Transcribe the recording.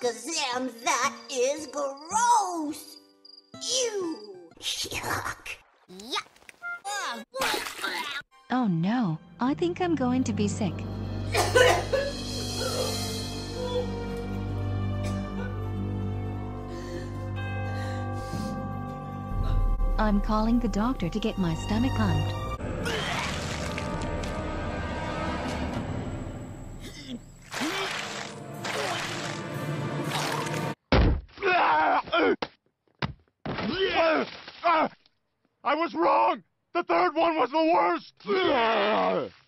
Sam, that is gross! Ew! Yuck! Yuck! Oh no, I think I'm going to be sick. I'm calling the doctor to get my stomach pumped. I was wrong! The third one was the worst!